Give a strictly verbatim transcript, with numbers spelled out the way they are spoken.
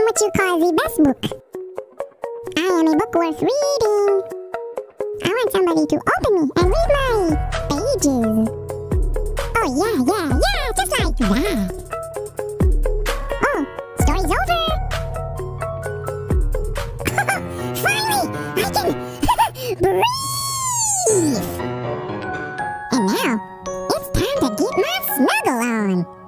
what you call the best book. I am a book worth reading. I want somebody to open me and read my pages. Oh yeah, yeah, yeah, just like that. Oh, story's over. Finally, I can breathe. And now, it's time to get my snuggle on.